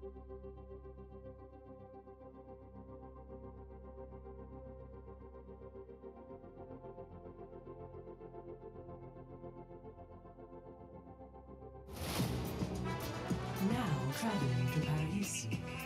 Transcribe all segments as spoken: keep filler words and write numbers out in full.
Now traveling to Paris.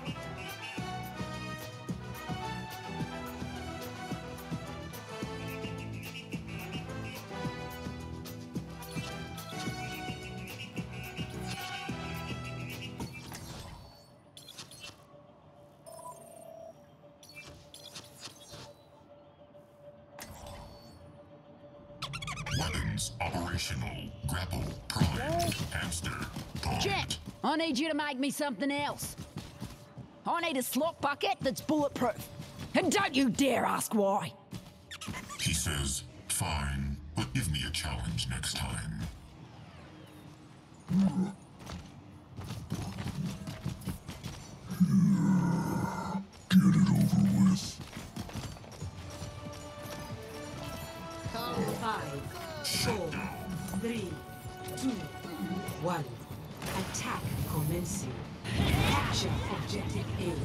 Weapons operational. Grapple, prime, hamster, point. Jack, I need you to make me something else. I need a slot bucket that's bulletproof. And don't you dare ask why. He says, fine, but give me a challenge next time. Get it over with. Five, four, three, two, one. Attack commencing. Capture objective A.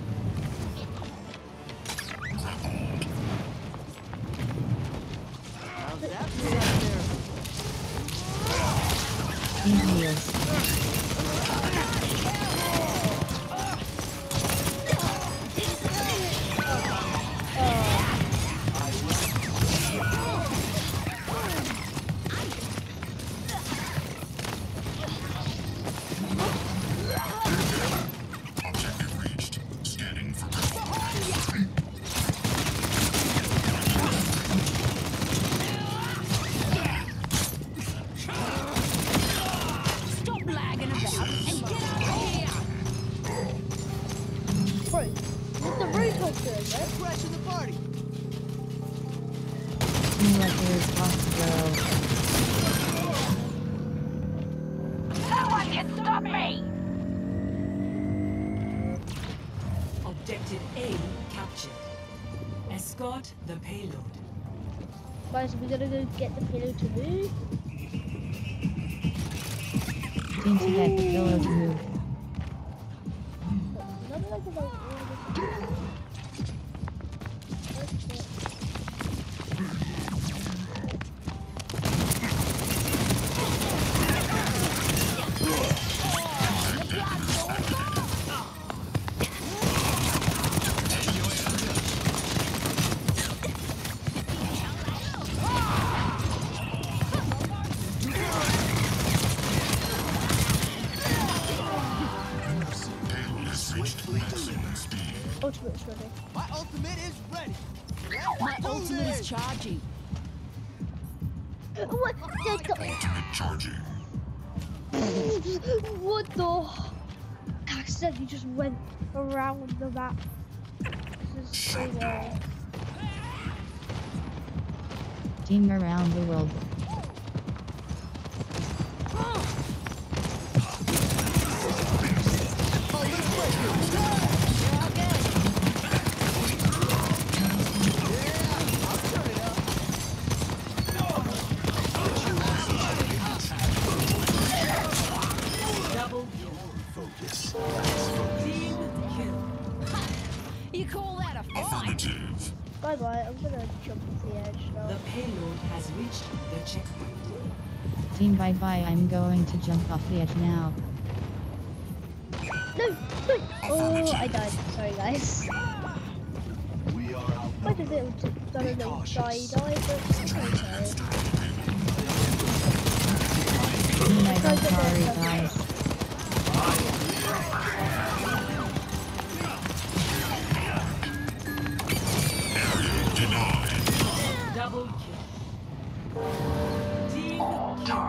How's that feel out there? Objective reached. Scanning for Stop lagging about and get over here. Bro, what's the roadhog doing, man? Crashing the party. Seems like there's possible. No one can stop me. Objective A captured. Escort the payload. Guys, we're gonna go get the payload to move. Seems to get the pillow to move. Not like about ultimate's ready. My ultimate is ready. My Do ultimate this. is charging. What? There's the- ultimate charging. What the? I said you just went around the map. This is so long. Team around the world. Double kill. Focus. Team kill. You call that a fight? Affirmative. Bye bye. I'm gonna jump off the edge now. The payload has reached the checkpoint. Team bye bye, I'm going to jump off the edge now. No, no. Oh, I died. Sorry, guys. We are out. I did it. I don't know. Die, die, but it's okay. Team I got sorry guys. Double kill. Team kill.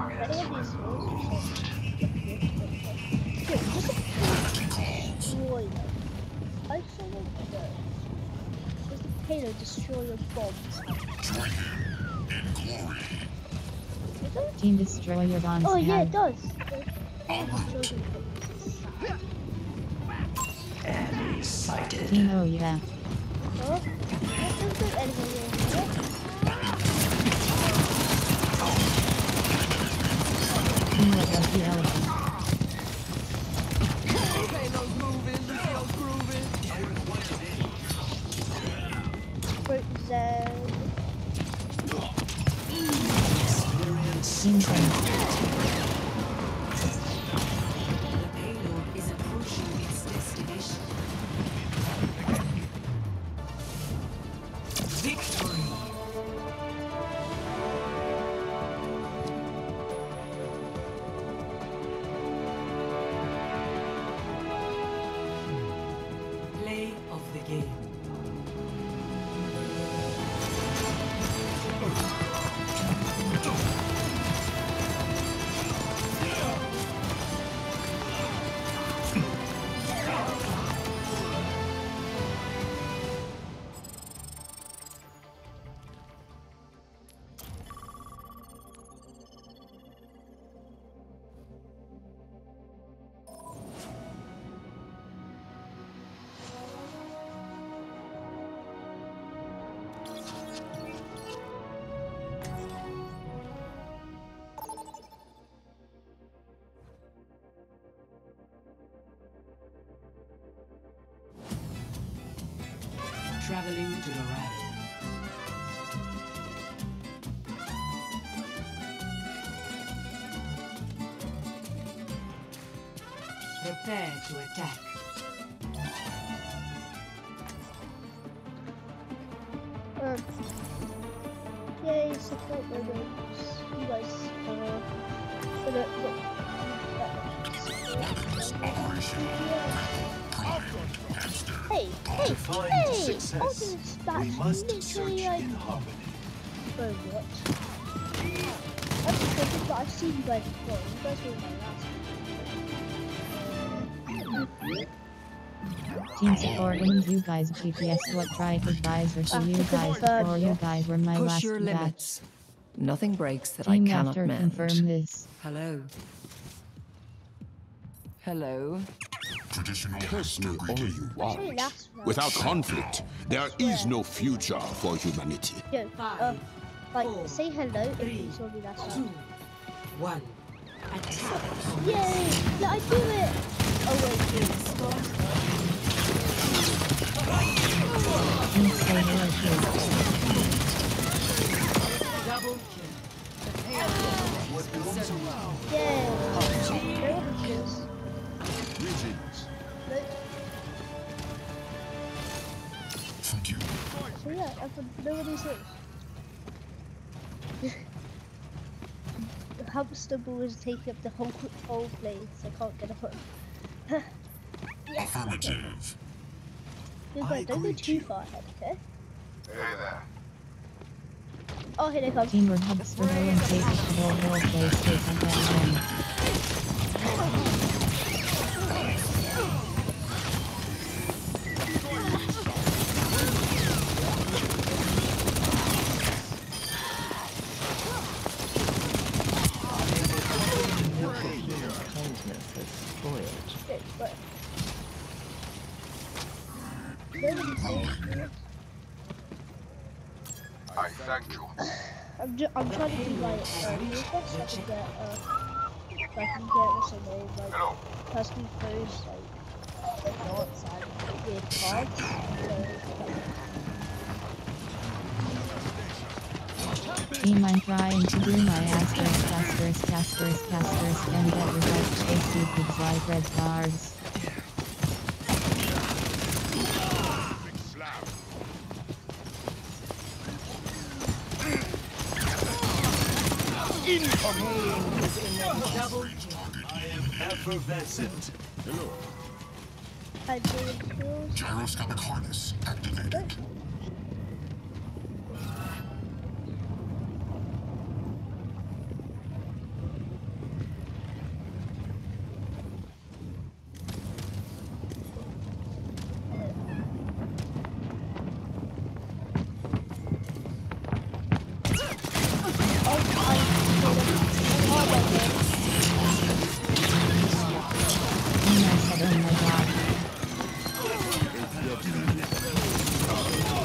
Wait, just a destroy them. I saw them first. Does the payload destroy your bombs? Join him in glory. Does it? Team destroy your bombs Oh yeah, it now. does. It destroys your bombs. Enemy sighted. Team oh yeah. Huh? There's no enemy in here. Team what does the elephant? Payload's moving. Team Tank. The payload is approaching its destination. Victory. Play of the game. Traveling to the right. Prepare to attack. Um, yay, support my wings. You guys, uh, gonna look. Weapons operation. Primed. Hamster. Hey, hey, To find hey! success, Oh, this- that's we must literally search like, in harmony. bro, what? That's the thing, but I've seen you guys before. You guys were my last Team support when you guys G P S what drive advisor so you guys or you guys were my Push last your batch. limits. Nothing breaks that Team I cannot after mend. confirm this. Hello. Hello. Traditional Curse me hamster all greeting. you Sorry, want. last round. Without conflict, there is no future for humanity. Yo, uh, Five, like, four, say hello if three, you saw me last two, round. one. Attack. Yay! Yeah, I do it! Oh, wait. Team say hello too. Double kill. Yay! There will be kills. Greetings. Look. Thank you. So yeah, I've got no one these things. The hamster ball is taking up the whole whole place. I can't get up. Yes. Affirmative. You I guys don't go agree too to. far ahead, okay? Oh, here they come. Team word hubs for no one take the whole whole place take on that one. Okay, but nobody's here. I thank you. I'm ju I'm trying to do like uh, new stuff so I can get uh, so I can get what's her name like Hello. personally pose like the dots and weird cards. So, Team I'm trying to do my Astros, Casters, Casters, Casters, and get results chase stupid like red cards. Double Range kill. target I am eliminated. effervescent. Hello. I do kills. Gyroscopic harness activated. Team I said oh my god.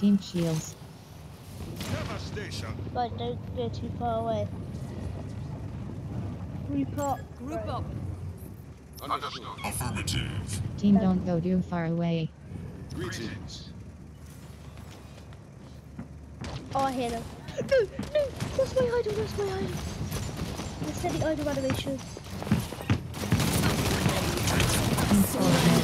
Team shields. Devastation. But don't go too far away. Group up. Group up. Affirmative. Team don't go too far away. Greetings. Oh, I hear them. No, no! What's my idol? What's my idol? I said the idol animation. Team forward.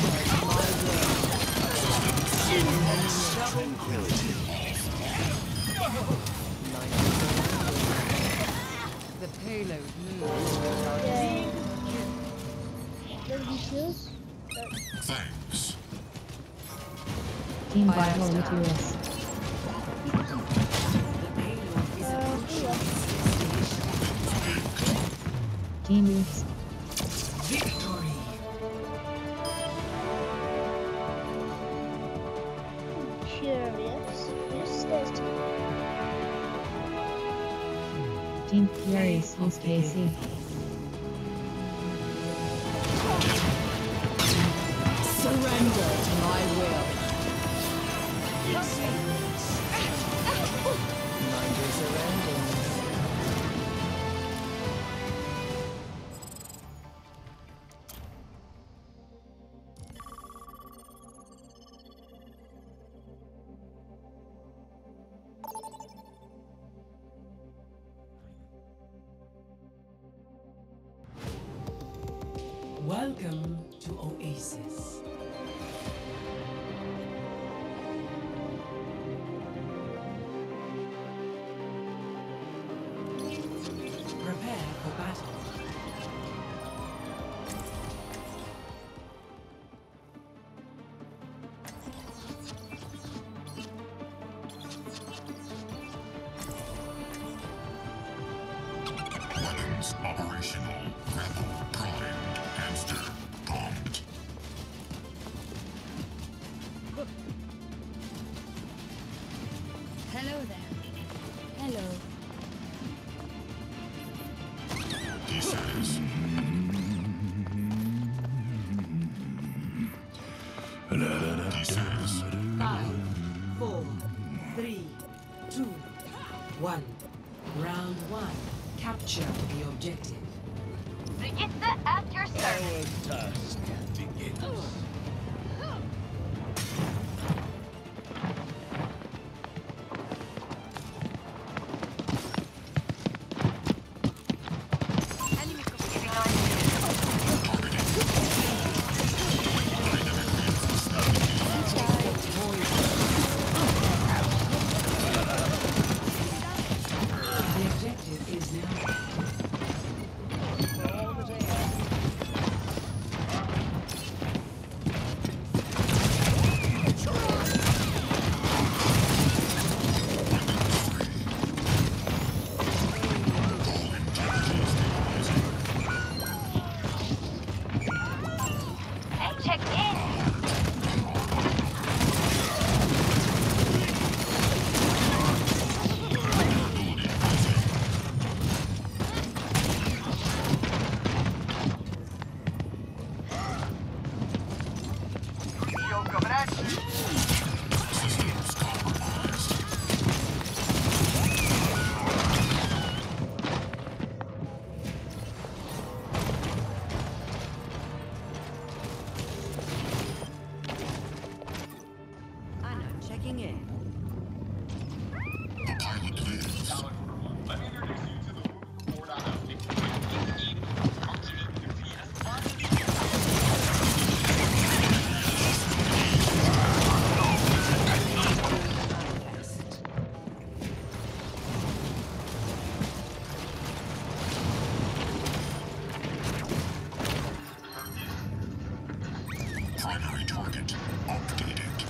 The payload moves. Yeah. Don't be shields. Thanks. Team Bible with U S. Uh, yeah. Team Oops. Victory. Curious. Who's stairs to Team Furious use K C. Surrender to my will. Mind your surroundings. Welcome to Oasis. Prepare for battle. Weapons operational. Grapple primed. Hamster bombed. Hello there. Hello. He says. He says. Five, four, three, two, one. Round one. Capture the objective. Our task begins. The objective is now. Systems compromised. I know, checking in. The pilot lives. Primary target updated.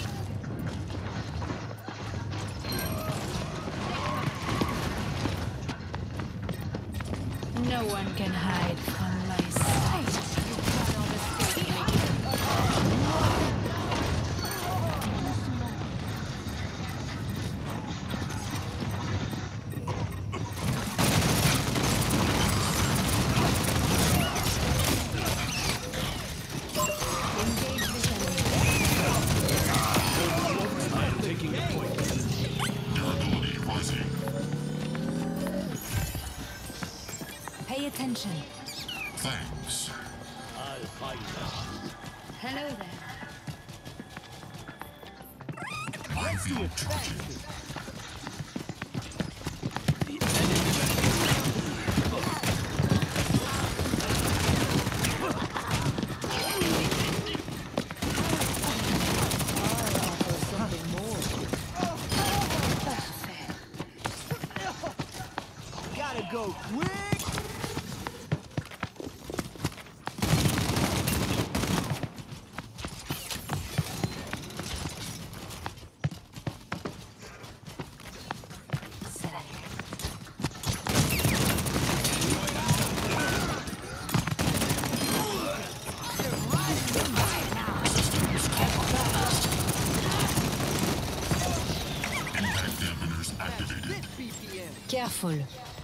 No one can hide from my sight. I am taking the point. attention. Thanks. I'll find us. Hello there. I feel charging. Gotta go quick. Impact dampeners activated. Careful.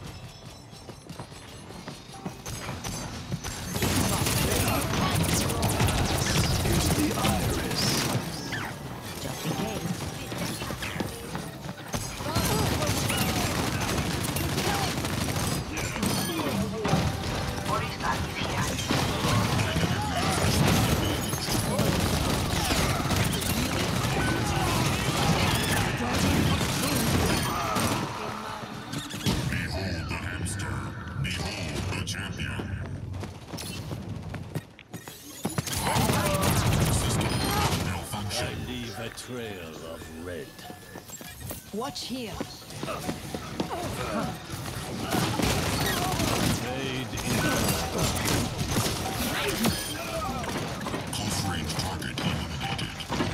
Behold the hamster. Behold the champion. System I malfunction. leave a trail of red. Watch here. Fade in. Close range target eliminated.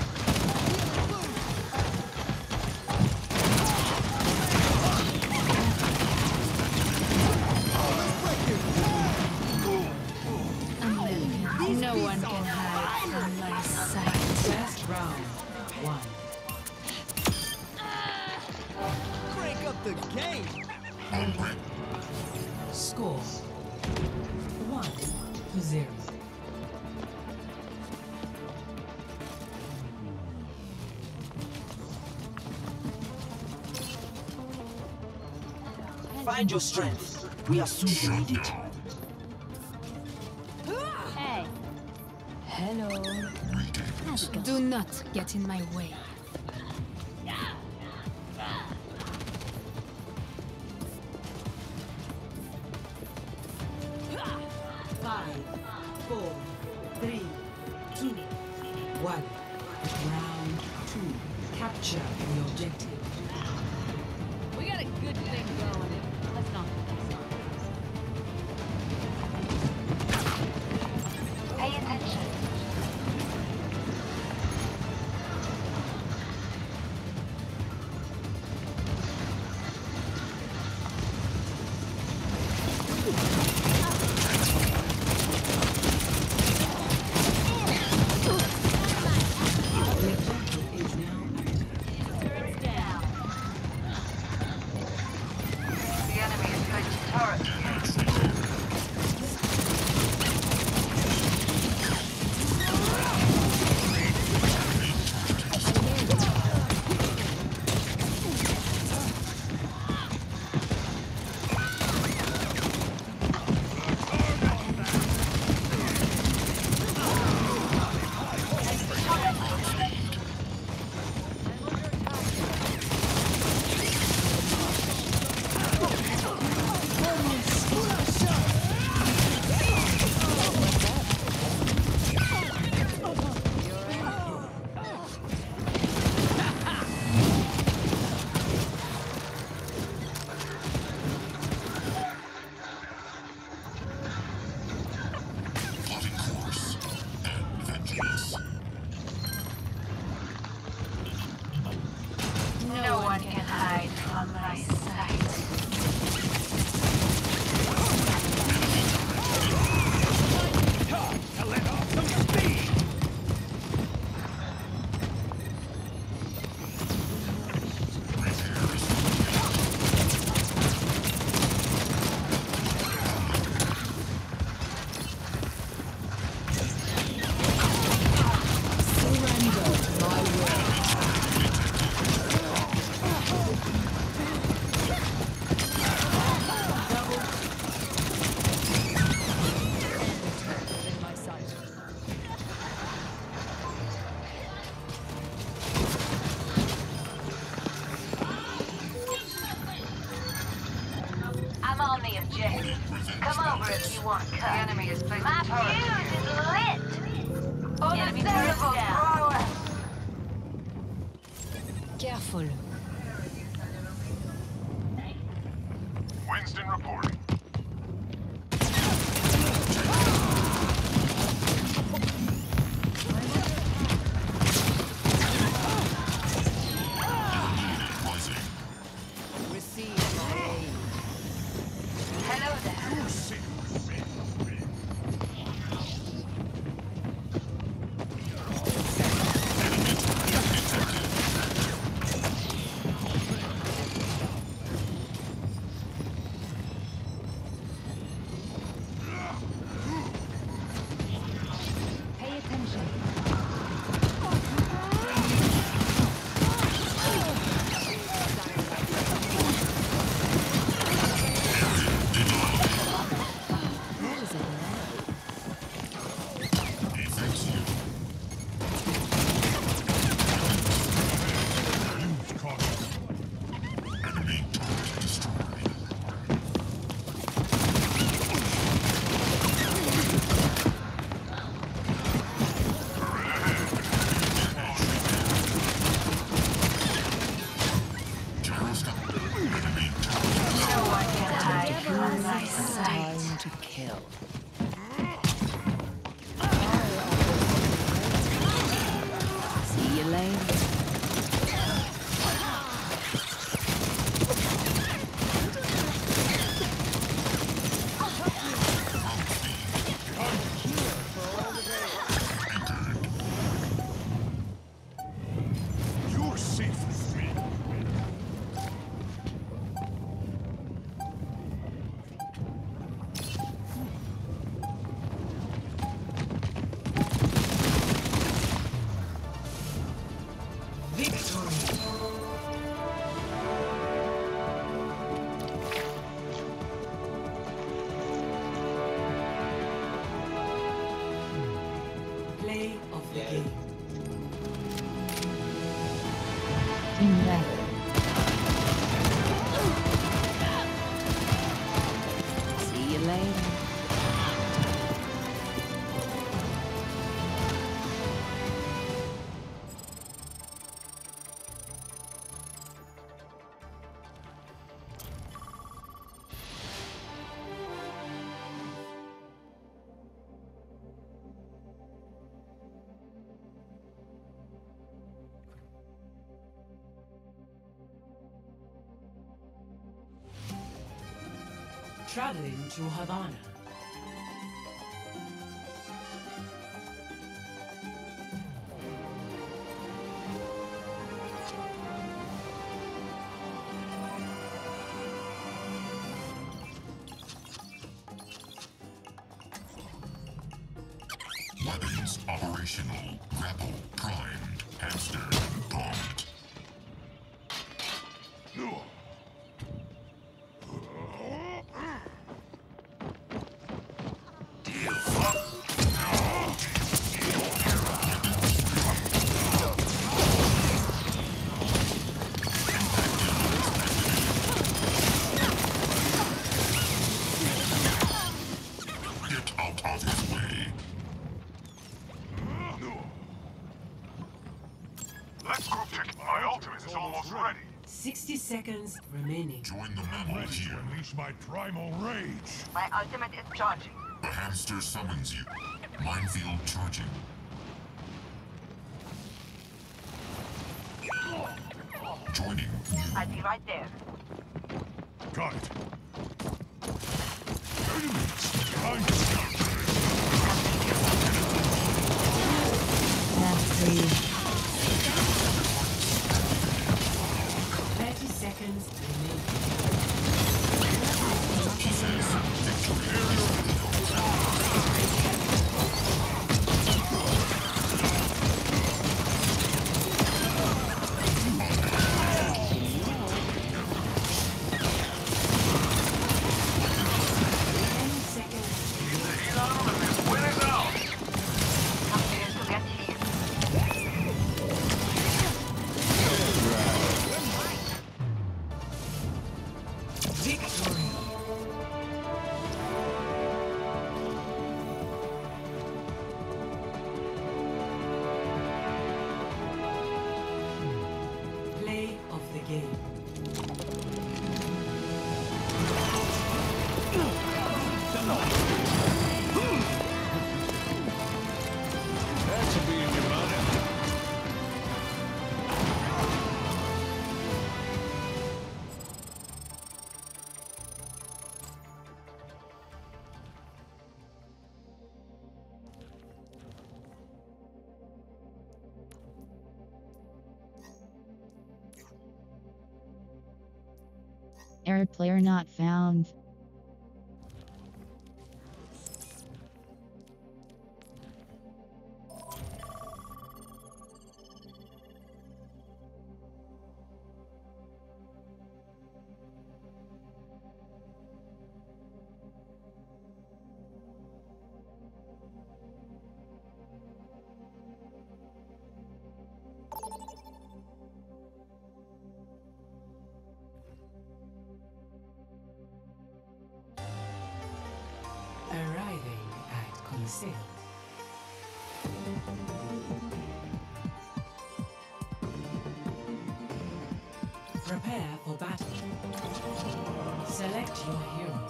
No one can hide from my sight. First round. One. Crank up the game. On red. Score. One to zero. Find your strength. We are soon to Shut need it. down. Hey. Hello. Greetings. Do not get in my way. Five, four, three, two, one. Round two. Capture the objective. We got a good thing going. Let's not. Pay attention. over if you want cut. The enemy is placed. My fuse is lit! Oh, enemy terrible down. Careful. Winston reporting. Hello there. Pay attention. Time to kill. See you later. You're safe with me. Play of the game. Team Red. See you later. Traveling to Havana. Weapons operational. Grapple primed. Hamster pumped. Get out of his way. Let's group check. My ultimate is almost ready. sixty seconds remaining. Join the mammal here. Unleash my primal rage. My ultimate is charging. The hamster summons you. Minefield charging. Joining you. I'll be right there. Got it. Enemies behind us. That's three. thirty seconds remaining. That should be in your money. Error player not found. Arriving at Coliseum. Prepare for battle. Select your hero.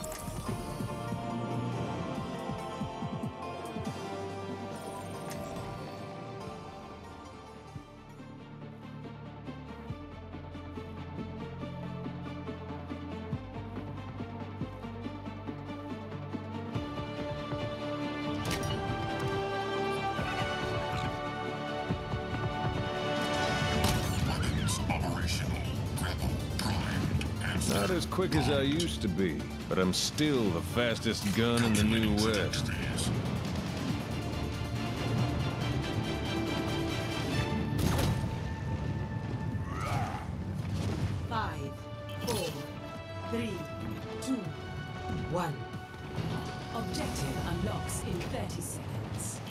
Not as quick as I used to be, but I'm still the fastest gun in the New West. Five, four, three, two, one. Objective unlocks in thirty seconds.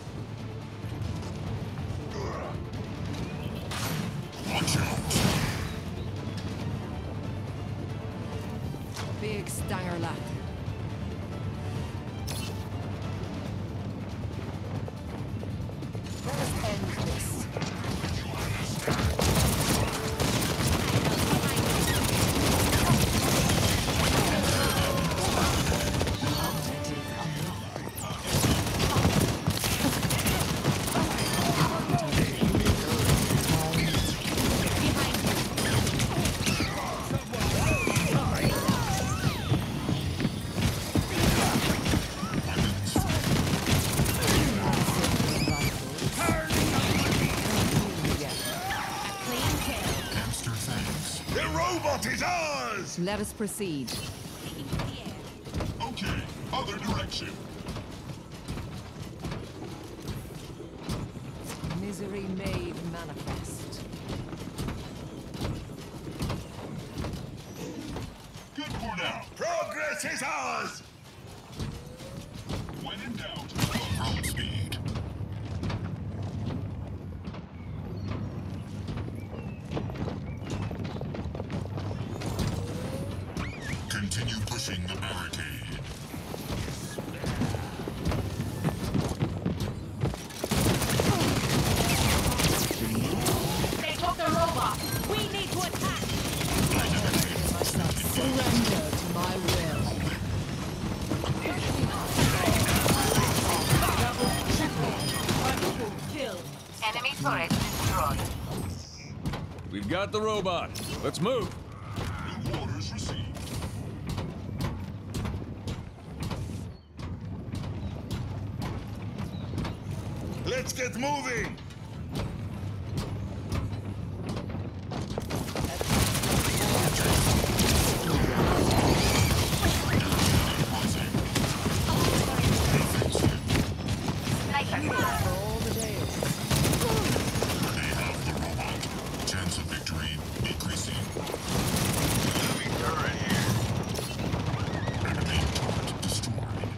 Watch out. Big stinger lad. Let us end this. Let us proceed. Okay, other direction. Misery made manifest. Good for now. Progress is ours! When in doubt, road speed. Continue pushing the barricade. They took the robot. We need to attack. Surrender to my will. Kill. Enemy turret destroyed. We've got the robot. Let's move. New orders received. Let's get moving! Chance of victory decreasing. Enemy turret here. Enemy turret destroyed.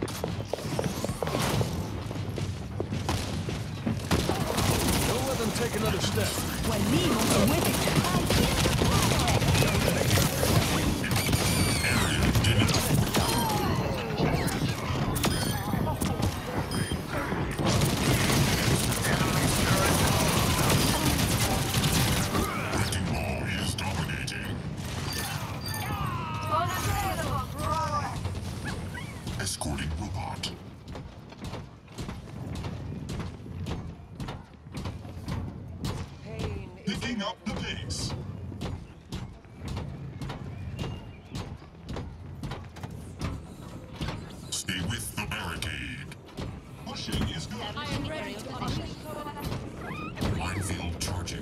Don't let them take another step. Venimos with it. Escorting robot. Picking up the pace. Stay with the barricade. Pushing is good. I am ready to push. Minefield charging.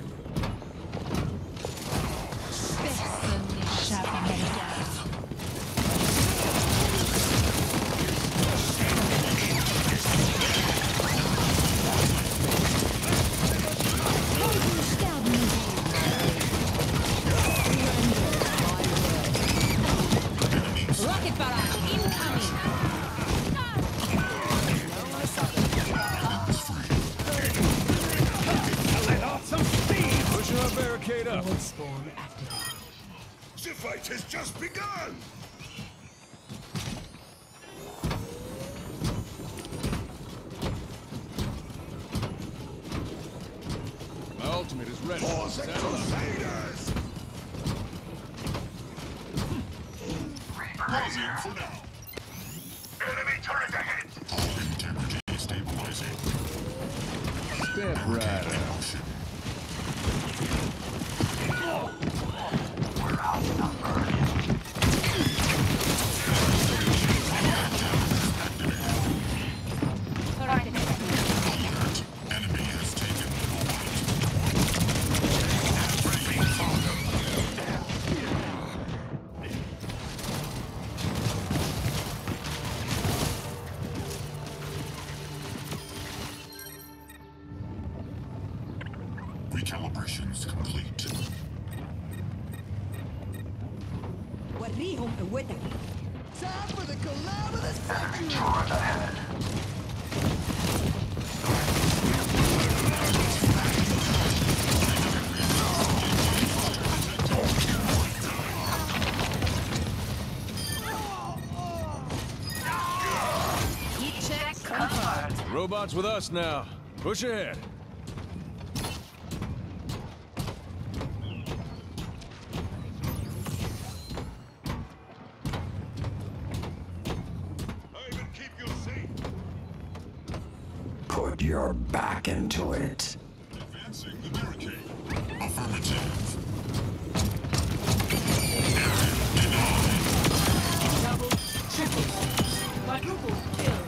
Rocket barrage incoming. Let off some steam! Pushing our barricade up. Spawn activated. The fight has just begun! My ultimate is ready. Pause the Saddle up. Crusaders! Pausing for now. Enemy turret ahead! Hull integrity stabilizing. Step right In up. motion. Alert. Enemy has taken the moment. Recalibrations complete. وريهم قوتك. Time for the collab of the century. Robots with us now. Push ahead. I will keep you safe! Put your back into it. Advancing the barricade. Affirmative. Double, triple, quadruple kill.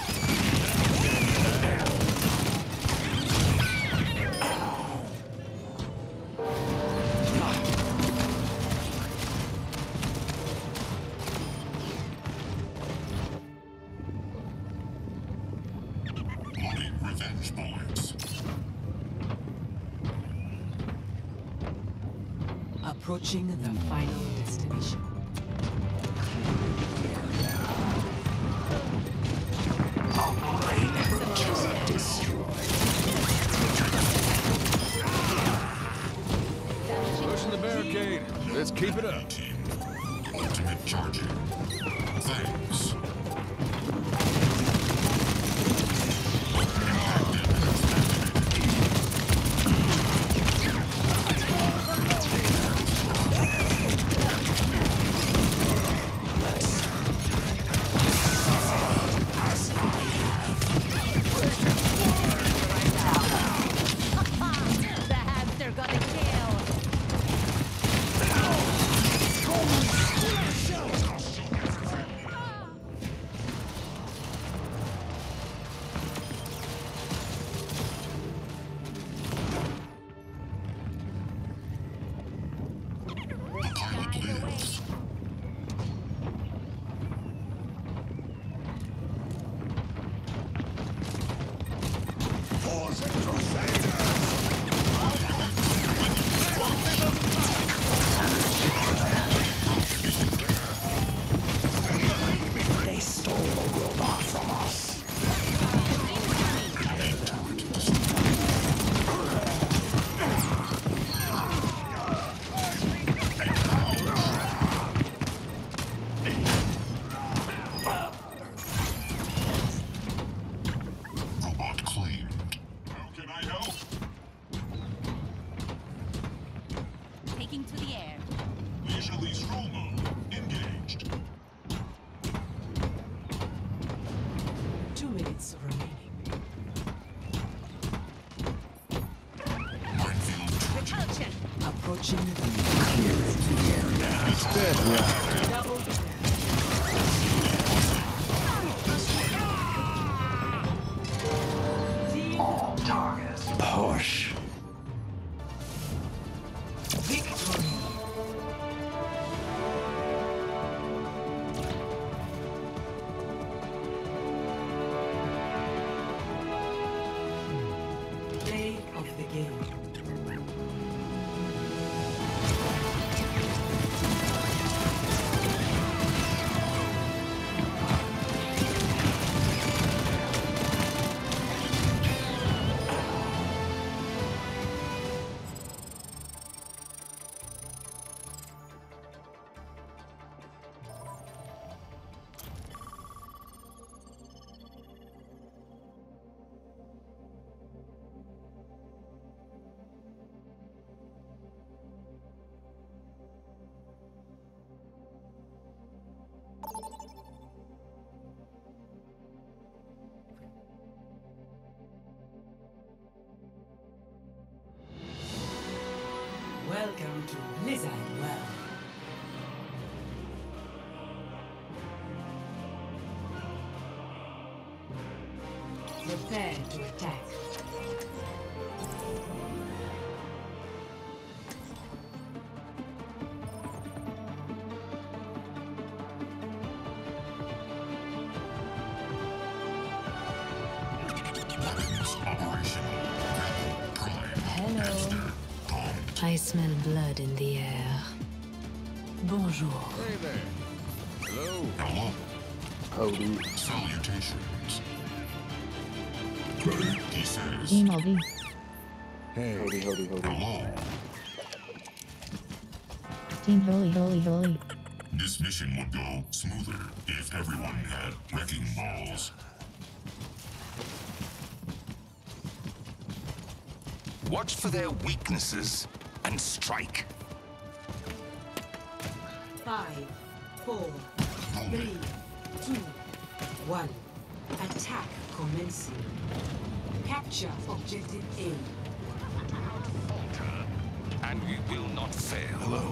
Loading revenge bullets. Approaching the final destination. Pushing the barricade. Let's keep it up. Team. Ultimate charging. Thanks. The hamster got a kill. The pilot lives. Pause the Crusaders! They stole the robot from us. Robot claimed. How can I help? Approaching the Step right. double. Push. Victory. Play of the game. Welcome to Blizzard World. Prepare to attack. Weapons operational. Prime. Hello. Master. Calm. I smell blood in the air. Bonjour. Hey there. Hello. Hello. Howdy. Salutations. He says, Team Aldi. Hey. Howdy, howdy, howdy. hello. Team Holy Holy Holy. This mission would go smoother if everyone had wrecking balls. Watch for their weaknesses and strike. Five, four, three, two, one. Attack commencing. Capture objective A. And we will not fail. Hello.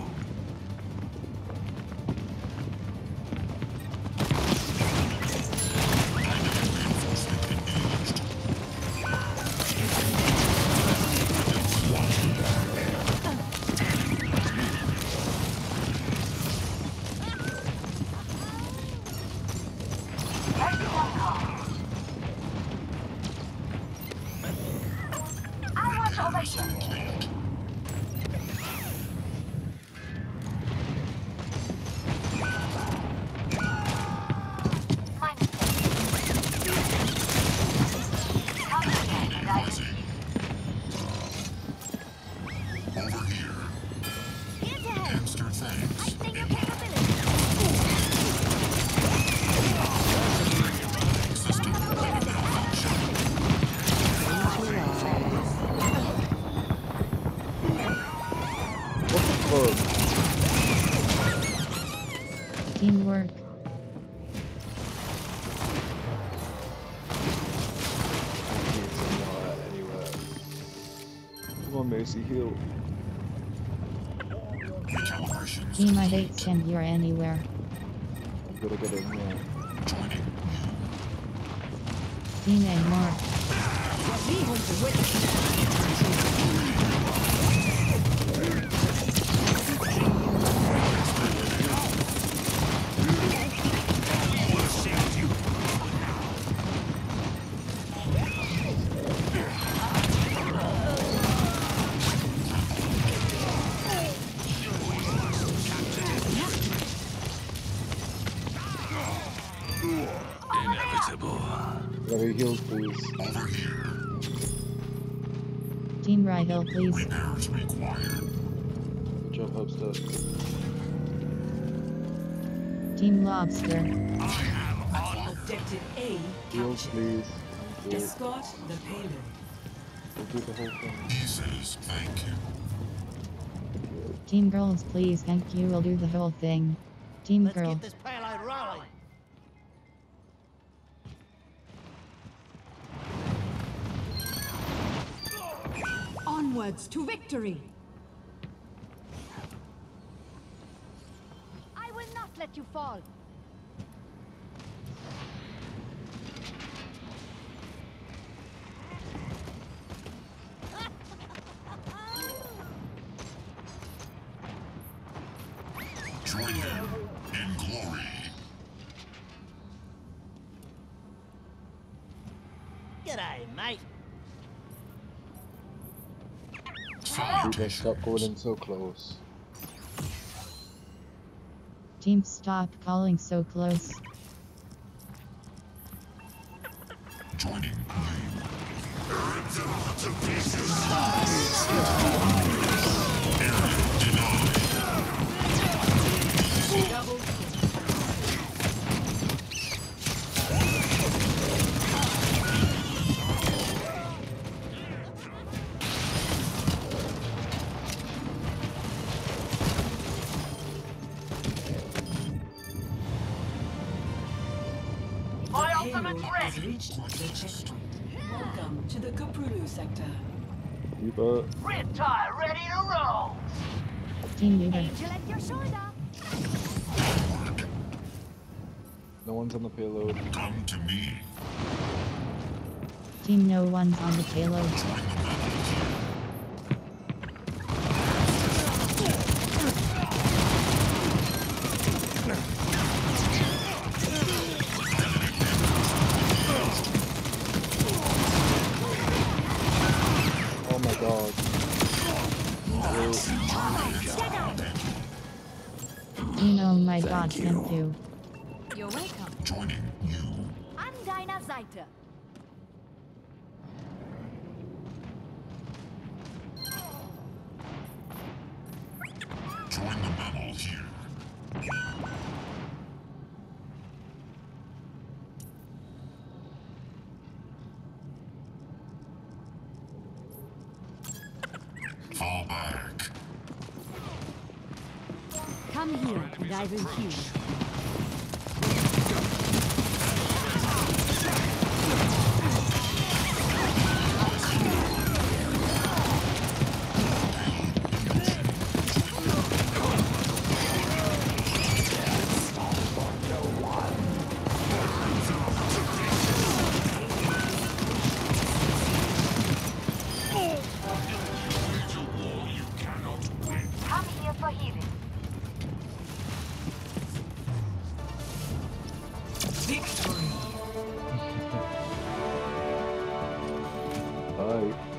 Over here. Hamster thanks. System malfunction. What the fuck? Teamwork. Come on, Macy, heal. Recalibrations. Team I hate Tim, you're anywhere. I'm gonna get in there. Joining. Team A Mark. Inevitable. Let me heal, please. Over here. Team Rydell, please. Repairs required. Good job, Hubster. Team Lobster. Objective A Heal, captured. please. Heal. Escort the payload. We'll do the whole thing. He says thank you. Team Girls, please. Thank you. We'll do the whole thing. Team Let's Girl. get this payload rolling. Onwards to victory! you fall. Join him in glory. G'day, mate. You guys stop going in so close. Team, stop calling so close. Joining you. Area denied. Double My payload ultimate's has ready. reached the checkpoint. Welcome to the Kaprulu sector. Reaper. Red tie ready to roll. Team leader. Angel at your shoulder. No one's on the payload. Come to me. Team, no one's on the payload. Join the battle here. Oh my god. You know my god, thank you. You're welcome. Joining you. I'm Dinah Zeiter. Join the mammal here. Fall back. Come here and I will heal. Come here for healing. Victory. Bye.